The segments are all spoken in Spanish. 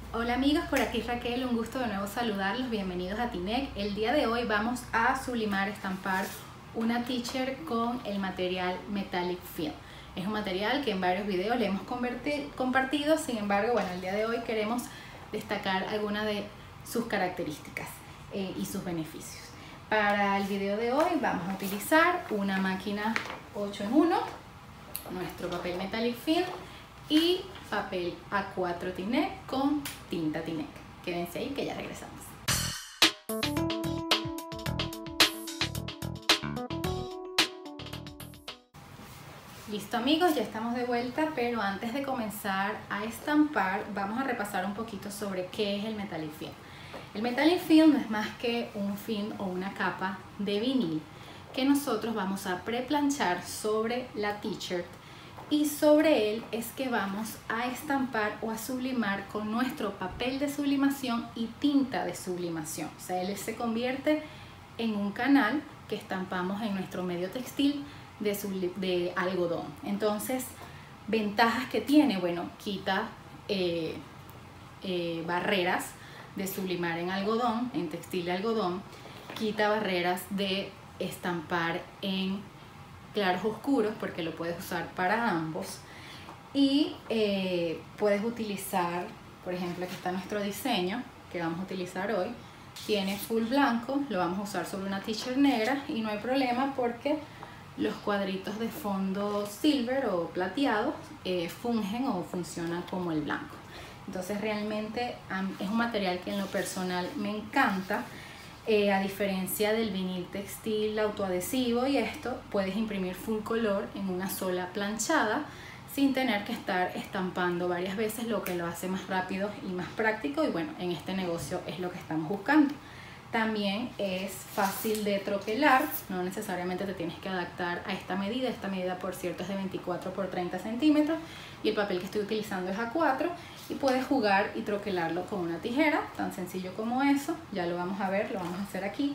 Hola amigos, por aquí Raquel, un gusto de nuevo saludarlos, bienvenidos a Tinec. El día de hoy vamos a sublimar, estampar una t-shirt con el material Metallic Film. Es un material que en varios videos le hemos compartido, sin embargo, bueno, el día de hoy queremos destacar algunas de sus características y sus beneficios. Para el video de hoy vamos a utilizar una máquina 8 en 1, nuestro papel Metallic Film y papel A4 Tinec con tinta Tinec. Quédense ahí que ya regresamos. Listo amigos, ya estamos de vuelta, pero antes de comenzar a estampar vamos a repasar un poquito sobre qué es el Metallic Film. El Metallic Film no es más que un film o una capa de vinil que nosotros vamos a preplanchar sobre la t-shirt, y sobre él es que vamos a estampar o a sublimar con nuestro papel de sublimación y tinta de sublimación. O sea, él se convierte en un canal que estampamos en nuestro medio textil de algodón. Entonces, ventajas que tiene, bueno, quita barreras de sublimar en algodón, en textil de algodón, quita barreras de estampar en claros oscuros, porque lo puedes usar para ambos, y puedes utilizar, por ejemplo, aquí está nuestro diseño que vamos a utilizar hoy. Tiene full blanco, lo vamos a usar sobre una t-shirt negra y no hay problema porque los cuadritos de fondo silver o plateados fungen o funcionan como el blanco. Entonces realmente es un material que en lo personal me encanta. A diferencia del vinil textil autoadhesivo y esto, puedes imprimir full color en una sola planchada sin tener que estar estampando varias veces, lo que lo hace más rápido y más práctico, y bueno, en este negocio es lo que estamos buscando. También es fácil de troquelar, no necesariamente te tienes que adaptar a esta medida por cierto es de 24 por 30 centímetros y el papel que estoy utilizando es A4, y puedes jugar y troquelarlo con una tijera, tan sencillo como eso. Ya lo vamos a ver, lo vamos a hacer aquí.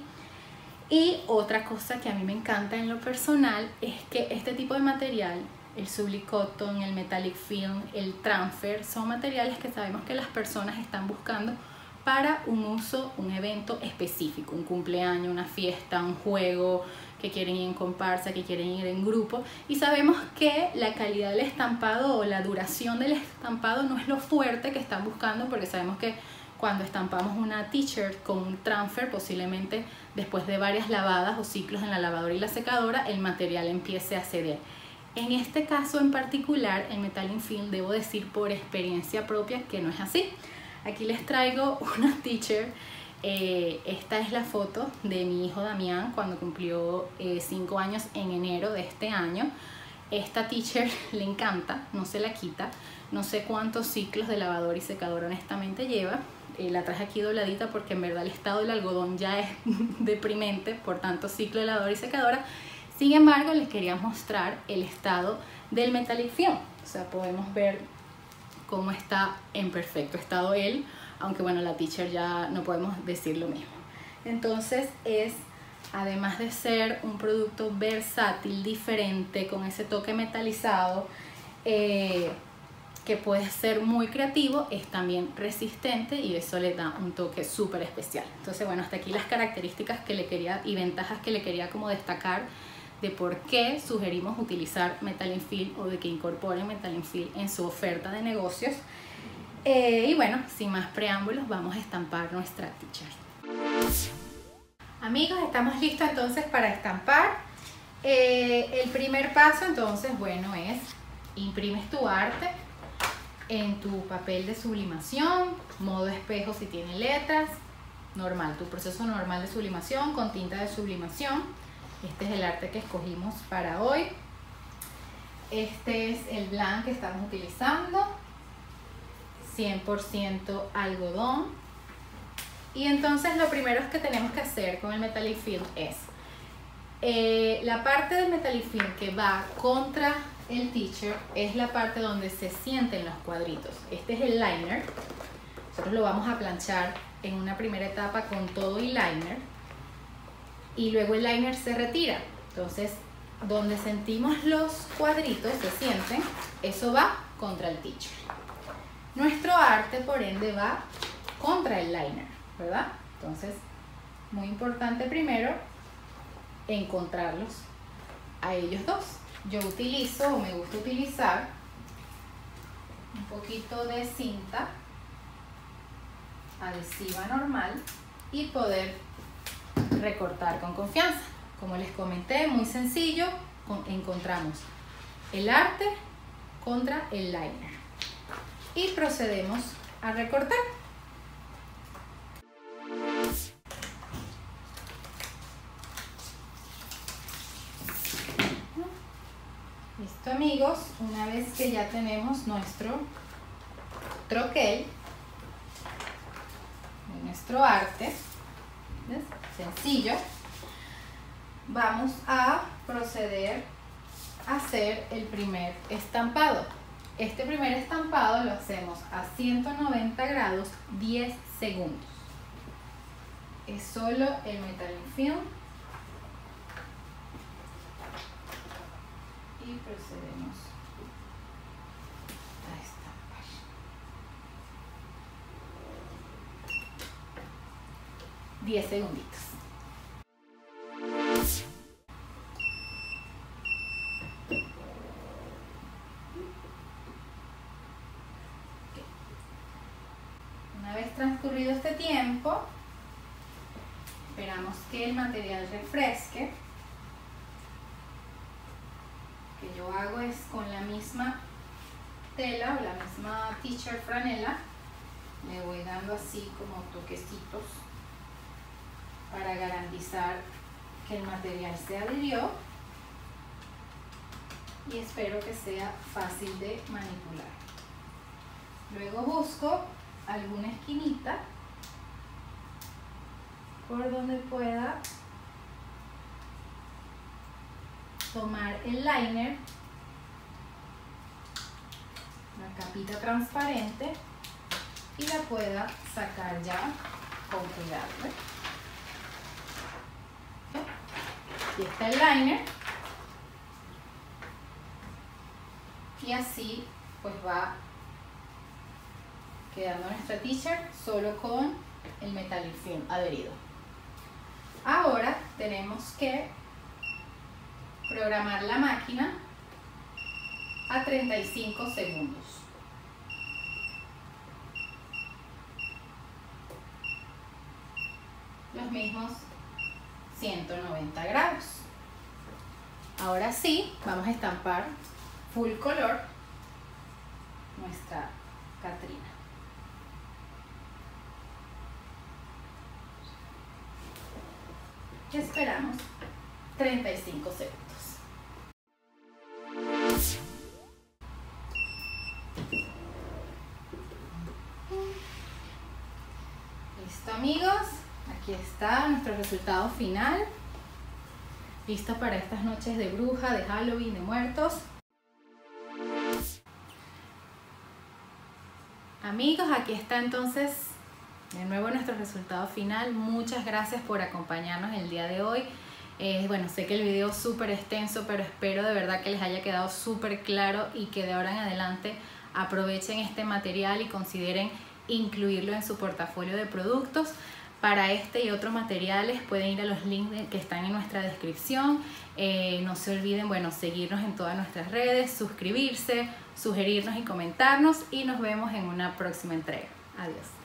Y otra cosa que a mí me encanta en lo personal es que este tipo de material, el Sublicotton, el Metallic Film, el Transfer, son materiales que sabemos que las personas están buscando para un uso, un evento específico, un cumpleaños, una fiesta, un juego, que quieren ir en comparsa, que quieren ir en grupo, y sabemos que la calidad del estampado o la duración del estampado no es lo fuerte que están buscando, porque sabemos que cuando estampamos una t-shirt con un transfer, posiblemente después de varias lavadas o ciclos en la lavadora y la secadora, el material empiece a ceder. En este caso en particular, el Metallic Film, debo decir por experiencia propia que no es así. Aquí les traigo una t-shirt. Esta es la foto de mi hijo Damián cuando cumplió 5 años en enero de este año. Esta t-shirt le encanta, no se la quita. No sé cuántos ciclos de lavadora y secadora honestamente lleva. La traje aquí dobladita porque en verdad el estado del algodón ya es deprimente por tanto ciclo de lavadora y secadora. Sin embargo, les quería mostrar el estado del Metallic Film. O sea, podemos ver cómo está en perfecto estado él, aunque bueno, la t-shirt ya no podemos decir lo mismo. Entonces es, además de ser un producto versátil, diferente, con ese toque metalizado, que puede ser muy creativo, es también resistente y eso le da un toque súper especial. Entonces bueno, hasta aquí las características que le quería y ventajas que le quería como destacar de por qué sugerimos utilizar Metallic Film o de que incorporen Metallic Film en su oferta de negocios. Y bueno, sin más preámbulos, vamos a estampar nuestra t-shirt. Amigos, estamos listos entonces para estampar. El primer paso entonces, bueno, es imprimes tu arte en tu papel de sublimación, modo espejo si tiene letras, normal, tu proceso normal de sublimación con tinta de sublimación. Este es el arte que escogimos para hoy. Este es el blanco que estamos utilizando, 100% algodón. Y entonces lo primero que tenemos que hacer con el Metallic Film es la parte del Metallic Film que va contra el t-shirt es la parte donde se sienten los cuadritos. Este es el liner. Nosotros lo vamos a planchar en una primera etapa con todo y liner. Y luego el liner se retira. Entonces, donde sentimos los cuadritos, se sienten, eso va contra el t-shirt. Nuestro arte, por ende, va contra el liner, ¿verdad? Entonces, muy importante primero encontrarlos a ellos dos. Yo utilizo, o me gusta utilizar, un poquito de cinta adhesiva normal y poder recortar con confianza. Como les comenté, muy sencillo, encontramos el arte contra el liner y procedemos a recortar. Listo, amigos, una vez que ya tenemos nuestro troquel, nuestro arte, ¿ves? Sencillo, vamos a proceder a hacer el primer estampado. Este primer estampado lo hacemos a 190 grados 10 segundos. Es solo el metaling film y procedemos a estampar. Diez segunditos. Una vez transcurrido este tiempo, esperamos que el material refresque. Lo que yo hago es con la misma tela o la misma t-shirt franela, le voy dando así como toquecitos para garantizar que el material se adhirió y espero que sea fácil de manipular. Luego busco alguna esquinita por donde pueda tomar el liner, la capita transparente, y la pueda sacar ya con cuidado. Aquí está el liner y así pues va quedando nuestra t-shirt solo con el metaling film adherido. Ahora tenemos que programar la máquina a 35 segundos. Los mismos 190 grados. Ahora sí, vamos a estampar full color nuestra Catrina. Y esperamos 35 segundos. Listo, amigos, aquí está nuestro resultado final. Listo para estas noches de bruja, de Halloween, de muertos. Amigos, aquí está entonces de nuevo nuestro resultado final. Muchas gracias por acompañarnos el día de hoy. Bueno, sé que el video es súper extenso, pero espero de verdad que les haya quedado súper claro y que de ahora en adelante aprovechen este material y consideren incluirlo en su portafolio de productos. Para este y otros materiales pueden ir a los links que están en nuestra descripción. No se olviden, bueno, seguirnos en todas nuestras redes, suscribirse, sugerirnos y comentarnos, y nos vemos en una próxima entrega. Adiós.